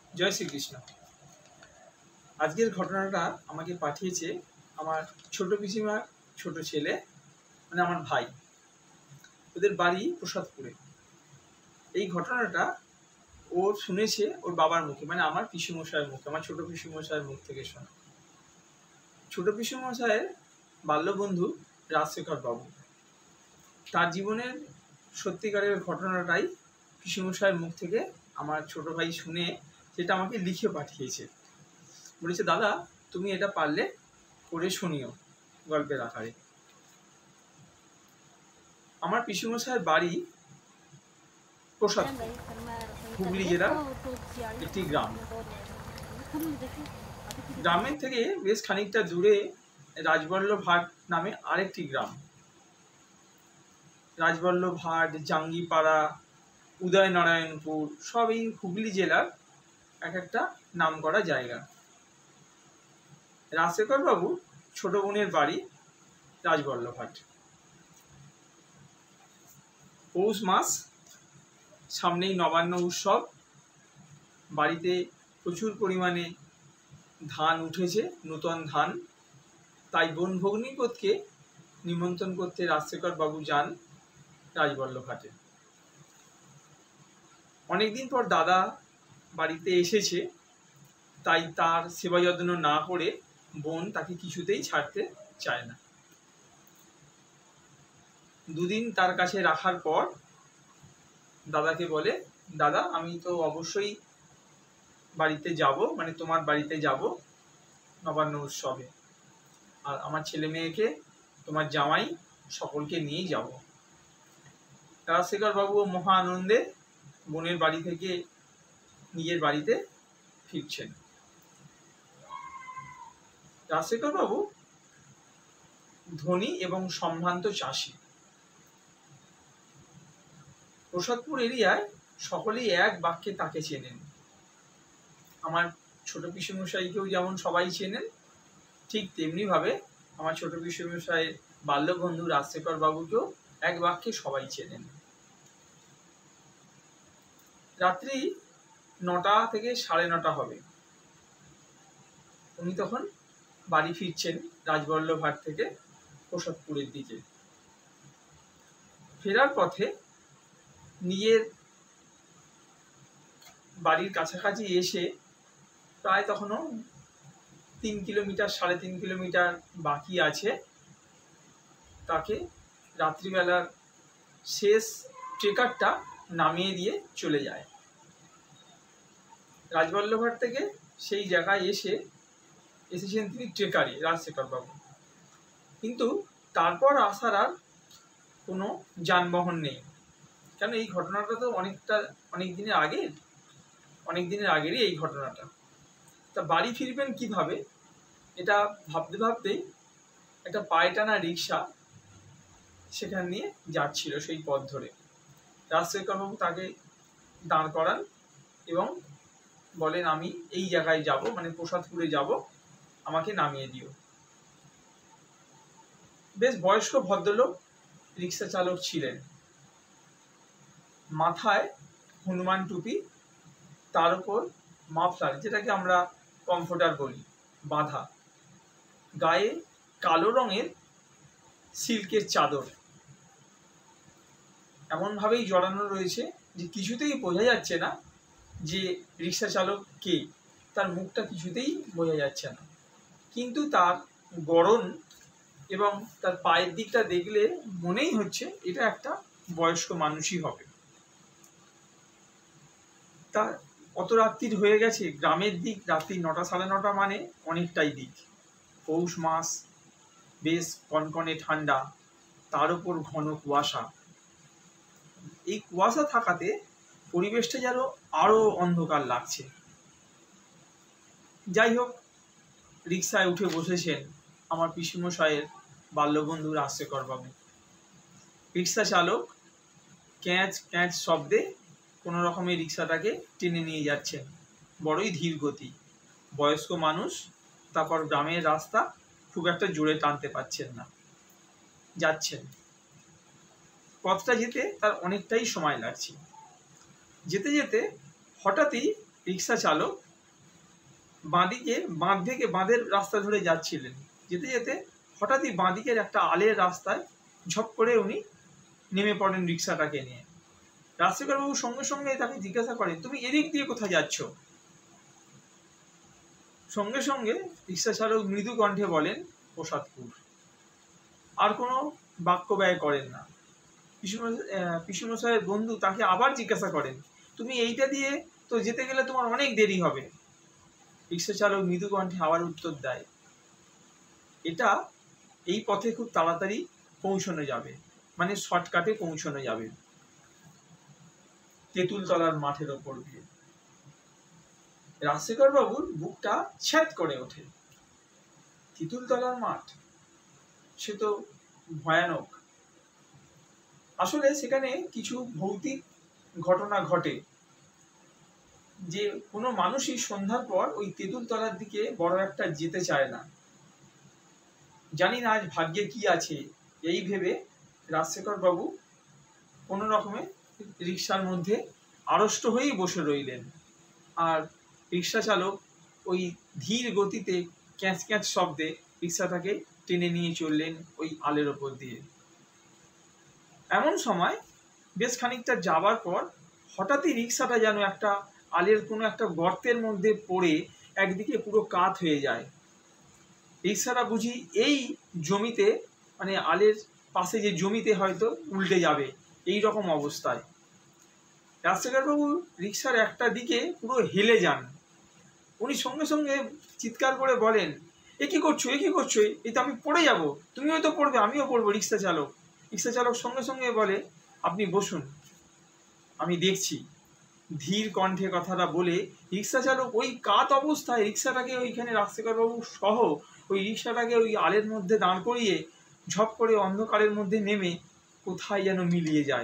জয় শ্রীকৃষ্ণ। আজকের ঘটনাটা আমাকে পাঠিয়েছে আমার ছোট পিসিমার ছোট ছেলে, মানে আমার ভাই। ওদের বাড়ি প্রসাদপুরে। এই ঘটনাটা ও শুনেছে ওর বাবার মুখে, মানে আমার পিসিমশাইয়ের মুখে, আমার ছোট পিসিমশাইয়ের মুখ থেকে শোনা। ছোট পিসিমশাইয়ের বাল্যবন্ধু রাজশেখর বাবু, তার জীবনের সত্যিকারের ঘটনাটাই পিসিমশাইয়ের মুখ থেকে আমার ছোট ভাই শুনে সেটা আমাকে লিখে পাঠিয়েছে। বলেছে, দাদা তুমি এটা পারলে পড়ে শুনিও গল্পের আকারে। আমার পিসিমশাইয়ের বাড়ি প্রসাদপুর, হুগলি জেলার একটি গ্রাম। গ্রামের থেকে বেশ খানিকটা দূরে রাজবল্লভহাট নামে আরেকটি গ্রাম। রাজবল্লভহাট, জাঙ্গিপাড়া, উদয়নারায়ণপুর সব এই হুগলি জেলার এক একটা নাম করা জায়গা। রাজশেখর বাবু ছোট বোনের বাড়ি রাজবল্লভহাট। পৌষ মাস, সামনেই নবান্ন উৎসব। বাড়িতে প্রচুর পরিমাণে ধান উঠেছে, নূতন ধান। তাই বোন ভগ্নিপতিকে নিমন্ত্রণ করতে রাজশেখর বাবু যান রাজবল্লভহাটে। অনেকদিন পর দাদা বাড়িতে এসেছে, তাই তার সেবা যত্ন না করে বোন তাকে কিছুতেই ছাড়তে চায় না। দুদিন তার কাছে রাখার পর দাদাকে বলে, দাদা আমি তো অবশ্যই বাড়িতে যাব, মানে তোমার বাড়িতে যাব নবান্ন উৎসবে, আর আমার ছেলে মেয়েকে, তোমার জামাই সকলকে নিয়েই যাব। রাজশেখর বাবু মহা আনন্দে বোনের বাড়ি থেকে নিজের বাড়িতে ফিরছেন। রাজশেখর বাবু ধনী এবং সম্ভ্রান্ত চাষি। প্রসাদপুর এরিয়ায় সকলেই এক বাক্যে তাকে চেনেন। আমার ছোট পিসেমশাইকেও যেমন সবাই চেনেন, ঠিক তেমনি ভাবে আমার ছোট পিসেমশাইয়ের বাল্যবন্ধু রাজশেখর বাবুকেও এক বাক্যে সবাই চেনেন। রাত্রি 9টা থেকে 9:30 হবে। উনি তখন বাড়ি ফিরছেন রাজবল্লভহাট থেকে প্রসাদপুরের দিকে। ফেরার পথে নিজের বাড়ির কাছাকাছি এসে প্রায় তখনও 3 কিলোমিটার 3.5 কিলোমিটার বাকি আছে, তাকে রাত্রিবেলার শেষ ট্রেকারটা নামিয়ে দিয়ে চলে যায়। রাজবল্লভহাট থেকে সেই জায়গায় এসেছেন তিনি ট্রেকারে, রাজশেখর বাবু। কিন্তু তারপর আসার আর কোনো যানবাহন নেই, কেন এই ঘটনাটা তো অনেক দিনের আগেরই এই ঘটনাটা। তা বাড়ি ফিরবেন কিভাবে, এটা ভাবতে ভাবতেই একটা পায়ে টানা রিক্সা সেখান নিয়ে যাচ্ছিল সেই পথ ধরে। রাজশেখর বাবু তাকে দাঁড় করান এবং বলেন, আমি এই জায়গায় যাব, মানে প্রসাদপুরে যাব, আমাকে নামিয়ে দিও। বেশ বয়স্ক ভদ্রলোক রিক্সা চালক ছিলেন। মাথায় হনুমান টুপি, তার উপর মাফলার, যেটাকে আমরা কমফোর্টার বলি, বাঁধা। গায়ে কালো রঙের সিল্কের চাদর এমনভাবেই জড়ানো রয়েছে যে কিছুতেই বোঝা যাচ্ছে না যে রিক্সা চালক কে। তার মুখটা কিছুতেই বোঝা যাচ্ছে না, কিন্তু তার গড়ন এবং তার পায়ের দিকটা দেখলে মনেই হচ্ছে এটা একটা বয়স্ক মানুষই হবে। তা অত রাত্রির হয়ে গেছে, গ্রামের দিক, রাত্রি 9টা 9:30 মানে অনেকটাই দিক। পৌষ মাস, বেশ কনকনে ঠান্ডা, তার উপর ঘন কুয়াশা। এই কুয়াশা থাকাতে পরিবেশটা যেন আরো অন্ধকার লাগছে। যাই হোক, রিক্সায় উঠে বসেছেন আমার পিসিমশাইয়ের বাল্যবন্ধু রাজশেখর বাবু। রিক্সা চালক ক্যাঁচ ক্যাঁচ শব্দে কোনো রকমের রিক্সাটাকে টেনে নিয়ে যাচ্ছেন, বড়ই ধীর গতি। বয়স্ক মানুষ, তারপর গ্রামের রাস্তা, খুব একটা জোরে টানতে পারছেন না, যাচ্ছেন। পথটা যেতে তার অনেকটাই সময় লাগছে। যেতে যেতে হঠাৎই রিক্সা চালক বাঁদিকে বাঁধের রাস্তা ধরে যাচ্ছিলেন। যেতে যেতে হঠাৎই বাঁদিকের একটা আলের রাস্তায় ঝপ করে উনি নেমে পড়েন রিক্সাটাকে নিয়ে। রাজশেখরবাবু সঙ্গে সঙ্গে তাকে জিজ্ঞাসা করেন, তুমি এদিক দিয়ে কোথায় যাচ্ছ? সঙ্গে সঙ্গে রিক্সা চালক মৃদু কণ্ঠে বলেন, প্রসাদপুর। আর কোনো বাক্য ব্যয় করেন না। পিসুমশাইয়ের বন্ধু তাকে আবার জিজ্ঞাসা করেন, তুমি এইটা দিয়ে তো যেতে গেলে তোমার অনেক দেরি হবে। রিক্সা চালক মৃদু কণ্ঠে আবার উত্তর দেয়, এটা এই পথে খুব তাড়াতাড়ি পৌঁছানো যাবে, মানে শর্টকাটে পৌঁছানো যাবে তেঁতুলতলার মাঠের ওপর দিয়ে। রাজশেখর বাবুর বুকটা ছ্যাদ করে ওঠে। তেঁতুলতলার মাঠ, সে তো ভয়ানক। আসলে সেখানে কিছু ভৌতিক ঘটনা ঘটে, যে কোনো মানুষই সন্ধ্যার পর ওই তেঁতুলতলার দিকে বড় একটা যেতে চায় না। জানি না আজ ভাগ্যে কি আছে, এই ভেবে রাজশেখর বাবু কোনো রকমে রিক্সার মধ্যে আড়ষ্ট হয়েই বসে রইলেন। আর রিক্সা চালক ওই ধীর গতিতে ক্যাঁচ ক্যাঁচ শব্দে রিক্সাটাকে টেনে নিয়ে চললেন ওই আলের ওপর দিয়ে। এমন সময় বেশ খানিকটা যাবার পর হঠাৎই রিক্সাটা যেন একটা আলের কোনো একটা গর্তের মধ্যে পড়ে একদিকে পুরো কাত হয়ে যায়। রিক্সাটা বুঝি এই জমিতে, মানে আলের পাশে যে জমিতে হয়তো উল্টে যাবে, এই রকম অবস্থায়। রাজশেখরবাবু রিক্সার একটা দিকে পুরো হেলে যান। উনি সঙ্গে সঙ্গে চিৎকার করে বলেন, এ কি করছো, এ কি করছো, এই তো আমি পড়ে যাব, তুমিও তো পড়বে, আমিও পড়বো। রিক্সা চালক সঙ্গে সঙ্গে বলে, আপনি বসুন, আমি দেখছি। ধীর কণ্ঠে কথাটা বলে রিক্সা চালক ওই কাত অবস্থায় রিক্সাটাকে ওইখানে রাজশেখরবাবু সহ ওই রিক্সাটাকে ওই আলের মধ্যে দাঁড় করিয়ে ঝপ করে অন্ধকারের মধ্যে নেমে কোথায় যেন মিলিয়ে যায়।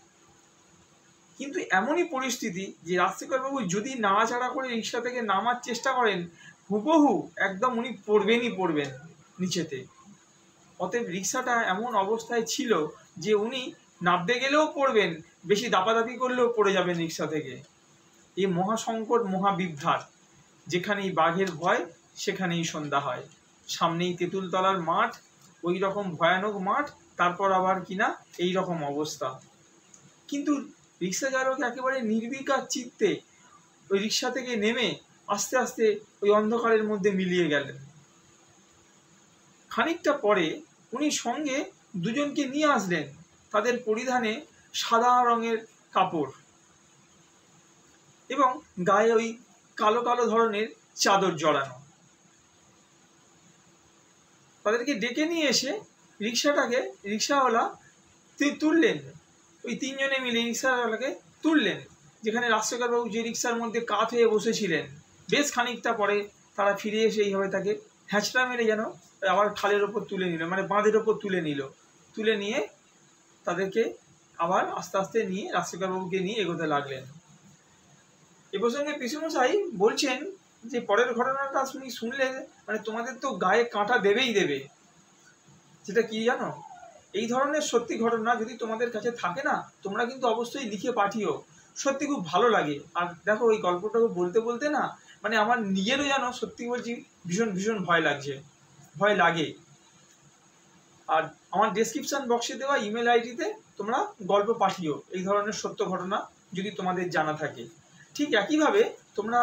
কিন্তু এমনই পরিস্থিতি যে রাজশেখরবাবু যদি নাড়াচাড়া করে রিক্সা থেকে নামার চেষ্টা করেন, হুবহু একদম উনি পড়বেন নিচেতে। অতএব রিক্সাটা এমন অবস্থায় ছিল যে উনি নামতে গেলেও পড়বেন, বেশি দাপাদাপি করলেও পড়ে যাবেন রিক্সা থেকে। এই মহাসংকট, মহাবিভ্রাট। যেখানেই বাঘের ভয় সেখানেই সন্ধ্যা হয়। সামনেই তেঁতুলতলার মাঠ, ওই রকম ভয়ানক মাঠ, তারপর আবার কিনা এই রকম অবস্থা। কিন্তু রিক্সা চালক একেবারে নির্বিকার চিত্তে ওই রিক্সা থেকে নেমে আস্তে আস্তে ওই অন্ধকারের মধ্যে মিলিয়ে গেলেন। খানিকটা পরে উনি সঙ্গে দুজনকে নিয়ে আসলেন, তাদের পরিধানে সাদা রঙের কাপড় এবং গায়ে ওই কালো কালো ধরনের চাদর জড়ানো। তাদেরকে ডেকে নিয়ে এসে রিক্সাওয়ালা তুললেন। ওই তিনজনে মিলে রিক্সাওয়ালাকে তুললেন, যেখানে রাজশেখরবাবু যে রিক্সার মধ্যে কাত হয়ে বসেছিলেন। বেশ খানিকটা পরে তারা ফিরে এসে এইভাবে তাকে হ্যাঁচড়া মেরে যেন আবার খালের ওপর তুলে নিল, মানে বাঁধের ওপর তুলে নিয়ে তাদেরকে আবার আস্তে আস্তে নিয়ে রাজশেখরবাবুকে নিয়ে এগোতে লাগলেন। এ প্রসঙ্গে পিসুমশাই বলছেন যে পরের ঘটনাটা শুনলে মানে তোমাদের তো গায়ে কাঁটা দেবেই দেবে। যেটা কি জানো, এই ধরনের সত্যি ঘটনা যদি তোমাদের কাছে থাকে না, তোমরা কিন্তু অবশ্যই লিখে পাঠিও। সত্যি খুব ভালো লাগে। আর দেখো, ওই গল্পটাকে বলতে বলতে না, মানে আমার নিজেরও যেন সত্যি বলছি ভীষণ ভয় লাগে। আর আমার ডেসক্রিপশন বক্সে দেওয়া ইমেল আইডিতে তোমরা গল্প পাঠিও, এই ধরনের সত্য ঘটনা যদি তোমাদের জানা থাকে। ঠিক একইভাবে তোমরা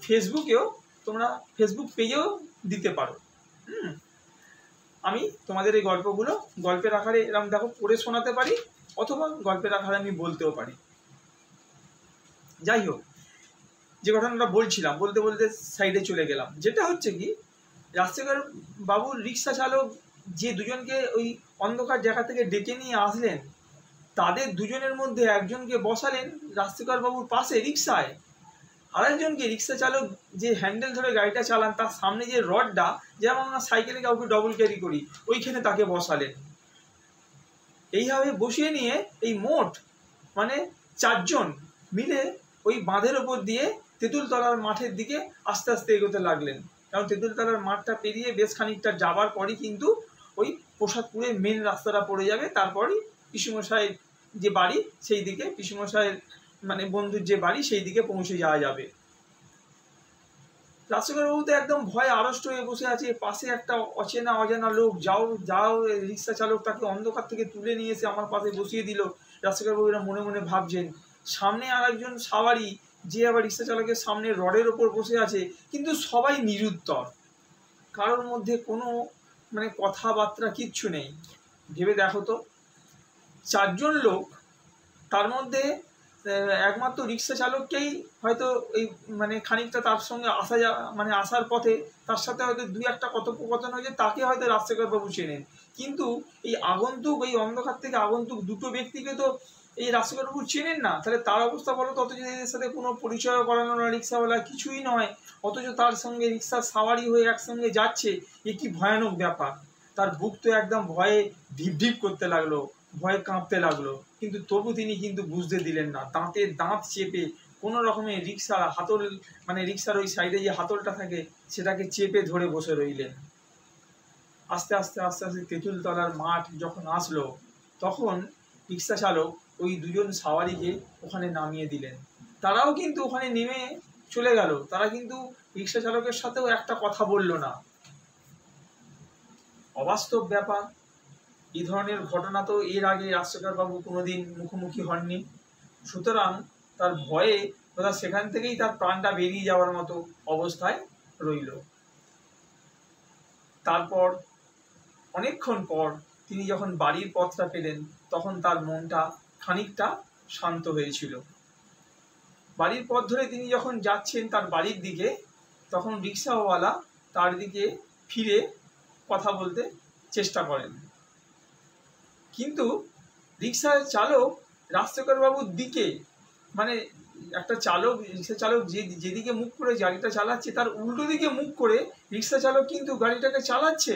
ফেসবুক পেজেও দিতে পারো। আমি তোমাদের এই গল্পগুলো গল্পের আকারে এরকম দেখো পড়ে শোনাতে পারি, অথবা গল্পের আকারে আমি বলতেও পারি। যাই হোক, যে ঘটনাটা বলছিলাম, বলতে বলতে সাইডে চলে গেলাম। যেটা হচ্ছে কি, রাজশেখর বাবুর রিক্সা চালক যে দুজনকে ওই অন্ধকার জায়গা থেকে ডেকে নিয়ে আসলেন, তাদের দুজনের মধ্যে একজনকে বসালেন রাজশেখর বাবুর পাশে রিক্সায়, আরেকজনকে রিক্সা চালক যে হ্যান্ডেল ধরে গাড়িটা চালান তার সামনে যে রডটা, যেমন আমরা সাইকেলে কাউকে ডবল ক্যারি করি, ওইখানে তাকে বসালেন। এইভাবে বসিয়ে নিয়ে এই মোট মানে 4 জন মিলে ওই বাঁধের ওপর দিয়ে তেঁতুলতলার মাঠের দিকে আস্তে আস্তে এগোতে লাগলেন। কারণ তেঁতুলতলার মাঠটা পেরিয়ে বেশ খানিকটা যাবার পরই কিন্তু ওই প্রসাদপুরের মেন রাস্তাটা পড়ে যাবে। তারপরই পিসুমশাইয়ের যে বাড়ি, সেই দিকে পিসুমশাইয়ের মানে বন্ধুর যে বাড়ি, সেই দিকে পৌঁছে যাওয়া যাবে। রাজশেখর বাবু তো একদম ভয়ে আড়ষ্ট হয়ে বসে আছে, পাশে একটা অচেনা অজানা লোক যাও যাও রিক্সা চালক তাকে অন্ধকার থেকে তুলে নিয়ে এসে আমার পাশে বসিয়ে দিল। রাজশেখর বাবু এরা মনে মনে ভাবছেন। সামনে আর একজন সাওয়ারি, যে আবার রিক্সা চালকের সামনে রডের ওপর বসে আছে, কিন্তু সবাই নিরুত্তর, কারোর মধ্যে কোনো মানে কথাবার্তা কিচ্ছু নেই। ভেবে দেখো তো, 4 জন লোক, তার মধ্যে একমাত্র রিক্সা চালককেই হয়তো এই মানে খানিকটা তার সঙ্গে আসা মানে আসার পথে তার সাথে হয়তো 2-1টা কথোপকথন হয়েছে, তাকে হয়তো রাজশেখর বাবু চেনেন। কিন্তু এই আগন্তুক, এই অন্ধকার থেকে আগন্তুক 2টো ব্যক্তিকে তো এই রাজশেখর বাবু চেনেন না। তাহলে তার অবস্থা বলো তো, অথচ এদের সাথে কোনো পরিচয় করানো না, রিক্সাওয়ালা কিছুই নয়, অথচ তার সঙ্গে রিক্সার সাওয়ারি হয়ে একসঙ্গে যাচ্ছে। এ কি ভয়ানক ব্যাপার! তার বুক তো একদম ভয়ে ঢিপ ঢিপ করতে লাগলো, ভয়ে কাঁপতে লাগলো, কিন্তু তবু তিনি কিন্তু বুঝতে দিলেন না। দাঁতে দাঁত চেপে কোনো রকমে রিক্সা হাতল, মানে রিক্সার ওই সাইডে যে হাতলটা থাকে সেটাকে চেপে ধরে বসে রইলেন। আস্তে আস্তে আস্তে আস্তে তেঁতুলতলার মাঠ যখন আসলো, তখন রিক্সা চালক ওই 2 জন সাওয়ারিকে ওখানে নামিয়ে দিলেন। তারাও কিন্তু ওখানে নেমে চলে গেল, তারা কিন্তু রিক্সা চালকের সাথেও একটা কথা বলল না। অবাস্তব ব্যাপার। এই ধরনের ঘটনা তো এর আগে রাজশেখর বাবু কোনোদিন মুখোমুখি হননি। সুতরাং তার ভয়ে তথা সেখান থেকেই তার প্রাণটা বেরিয়ে যাওয়ার মতো অবস্থায় রইল। তারপর অনেকক্ষণ পর তিনি যখন বাড়ির পথটা পেলেন, তখন তার মনটা খানিকটা শান্ত হয়েছিল। বাড়ির পথ ধরে তিনি যখন যাচ্ছেন তার বাড়ির দিকে, তখন রিক্সাওয়ালা তার দিকে ফিরে কথা বলতে চেষ্টা করেন, কিন্তু রিক্সার চালক রাজশেখর বাবুর দিকে, মানে একটা চালক, রিক্সা চালক যেদিকে মুখ করে গাড়িটা চালাচ্ছে তার উল্টো দিকে মুখ করে রিক্সা চালক কিন্তু গাড়িটাকে চালাচ্ছে,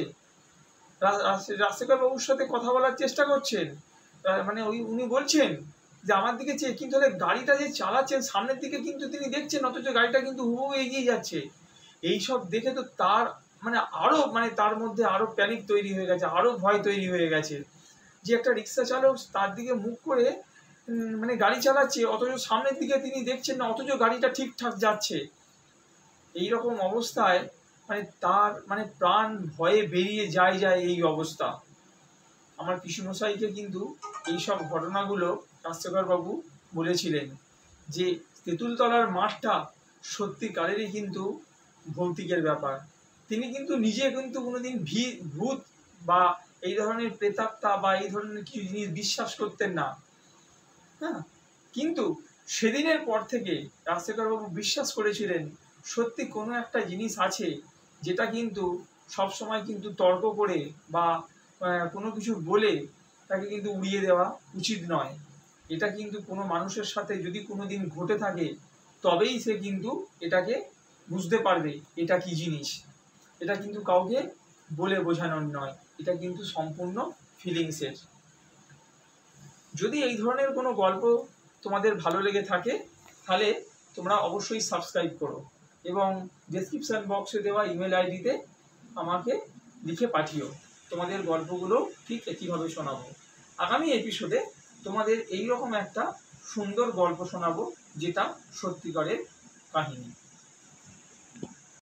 রাজশেখর বাবুর সাথে কথা বলার চেষ্টা করছেন। মানে উনি বলছেন যে আমার দিকে চেয়ে, কিন্তু গাড়িটা যে চালাচ্ছেন সামনের দিকে কিন্তু তিনি দেখছেন, অথচ গাড়িটা কিন্তু হুবহু এগিয়ে যাচ্ছে। এইসব দেখে তো তার মানে আরো মানে তার মধ্যে আরো প্যানিক তৈরি হয়ে গেছে, আরো ভয় তৈরি হয়ে গেছে যে একটা রিক্সা চালক তার দিকে মুখ করে মানে গাড়ি চালাচ্ছে, অথচ সামনের দিকে তিনি দেখছেন না, অথচ গাড়িটা ঠিকঠাক যাচ্ছে। এইরকম অবস্থায় মানে তার মানে প্রাণ ভয়ে বেরিয়ে যায় এই অবস্থা। আমার পিসুমশাইকে কিন্তু এইসব ঘটনাগুলো রাজশেখর বাবু বলেছিলেন যে তেঁতুলতলার মাঠটা সত্যিকারেরই কিন্তু ভৌতিকের ব্যাপার। তিনি কিন্তু নিজে কিন্তু কোনোদিন ভূত বা এই ধরনের প্রেতাত্মা বা এই ধরনের কিছু জিনিস বিশ্বাস করতেন না, হ্যাঁ, কিন্তু সেদিনের পর থেকে রাজশেখর বাবু বিশ্বাস করেছিলেন সত্যি কোনো একটা জিনিস আছে, যেটা কিন্তু সবসময় কিন্তু তর্ক করে বা কোনো কিছু বলে তাকে কিন্তু উড়িয়ে দেওয়া উচিত নয়। এটা কিন্তু কোনো মানুষের সাথে যদি কোনো দিন ঘটে থাকে, তবেই সে কিন্তু এটাকে বুঝতে পারবে এটা কি জিনিস। এটা কিন্তু কাউকে বলে বোঝানোর নয়, এটা কিন্তু সম্পূর্ণ ফিলিংসের। যদি এই ধরনের কোনো গল্প তোমাদের ভালো লেগে থাকে, তাহলে তোমরা অবশ্যই সাবস্ক্রাইব করো এবং ডেসক্রিপশন বক্সে দেওয়া ইমেল আইডিতে আমাকে লিখে পাঠিও। তোমাদের গল্পগুলো ঠিক একইভাবে শোনাবো। আগামী এপিসোডে তোমাদের এইরকম একটা সুন্দর গল্প শোনাবো, যেটা সত্যিকারের কাহিনী।